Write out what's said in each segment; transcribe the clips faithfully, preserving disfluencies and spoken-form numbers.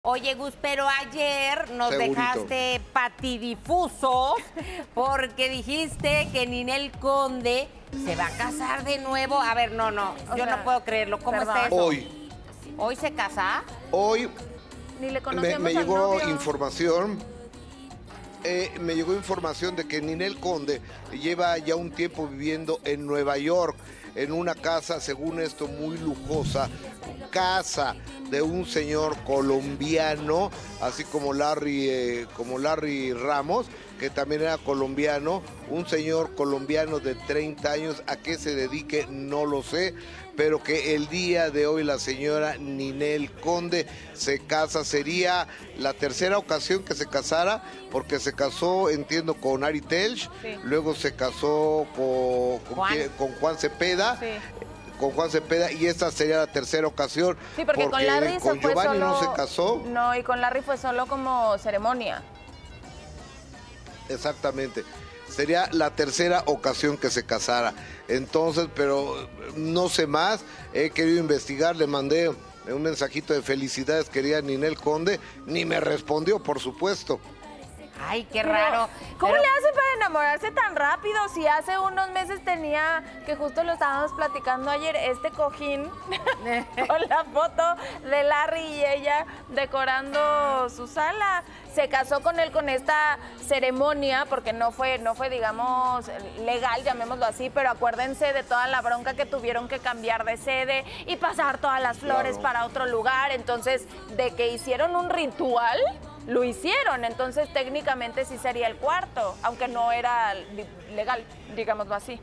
Oye, Gus, pero ayer nos Segurito. dejaste patidifusos porque dijiste que Ninel Conde se va a casar de nuevo. A ver, no, no, O yo sea, no puedo creerlo. ¿Cómo ¿verdad? está eso? Hoy, ¿Hoy se casa? hoy Ni le me, conocemos me al llegó novio. información, eh, me llegó información de que Ninel Conde lleva ya un tiempo viviendo en Nueva York, en una casa, según esto, muy lujosa, casa de un señor colombiano, así como Larry, eh, como Larry Ramos, que también era colombiano, un señor colombiano de treinta años. ¿A qué se dedique? No lo sé, pero que el día de hoy la señora Ninel Conde se casa. Sería la tercera ocasión que se casara, porque se casó, entiendo, con Ari Telch, Sí. luego se casó con, con, Juan. quién- con Juan Cepeda, Sí. con Juan Cepeda, y esta sería la tercera ocasión. Sí, porque, con Larry con se fue Giovanni solo... no se casó. No, y con Larry fue solo como ceremonia. Exactamente. Sería la tercera ocasión que se casara. Entonces, pero no sé más. He querido investigar, le mandé un mensajito de felicidades, querida Ninel Conde. Ni me respondió, por supuesto. Ay, qué Pero, raro. ¿Cómo Pero- le hacen para enamorarse tan rápido? Si hace unos meses tenía, que justo lo estábamos platicando ayer, este cojín con la foto de Larry y ella decorando su sala. Se casó con él con esta ceremonia, porque no fue, no fue, digamos, legal, llamémoslo así, pero acuérdense de toda la bronca que tuvieron que cambiar de sede y pasar todas las flores Claro. para otro lugar. Entonces, de que hicieron un ritual, lo hicieron. Entonces, técnicamente sí sería el cuarto, aunque no era li- legal, digámoslo así.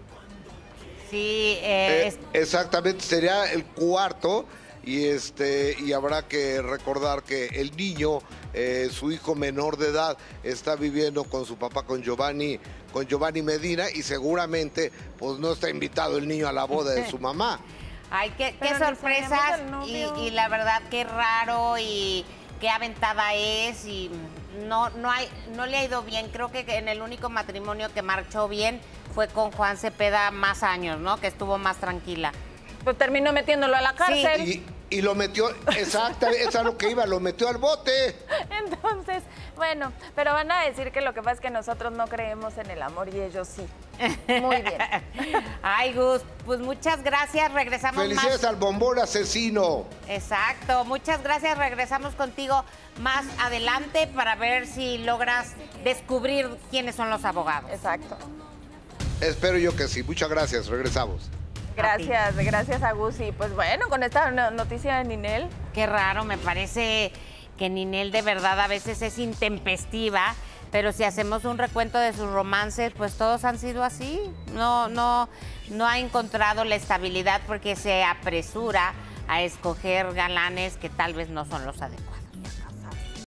Sí, eh, Eh, es- exactamente, sería el cuarto. Y este y habrá que recordar que el niño, eh, su hijo menor de edad, está viviendo con su papá, con Giovanni, con Giovanni Medina, y seguramente pues no está invitado el niño a la boda de su mamá. ay, qué, qué Pero ni sorpresas. sabemos del Y, novio. y la verdad, qué raro y qué aventada es. Y no, no, hay, no le ha ido bien. Creo que en el único matrimonio que marchó bien fue con Juan Cepeda más años, ¿no? Que estuvo más tranquila. Pues terminó metiéndolo a la cárcel. Y, y lo metió, exactamente, es a lo que iba, lo metió al bote. Entonces, bueno, pero van a decir que lo que pasa es que nosotros no creemos en el amor y ellos sí. Muy bien. Ay, Gus, pues muchas gracias. Regresamos Felicidades más. al bombón asesino. Exacto, muchas gracias. Regresamos contigo más adelante para ver si logras descubrir quiénes son los abogados. Exacto. Espero yo que sí. Muchas gracias. Regresamos. Gracias, gracias a Gus. Y pues bueno, con esta no- noticia de Ninel. Qué raro, me parece que Ninel de verdad a veces es intempestiva, pero si hacemos un recuento de sus romances, pues todos han sido así. No, no, no ha encontrado la estabilidad porque se apresura a escoger galanes que tal vez no son los adecuados.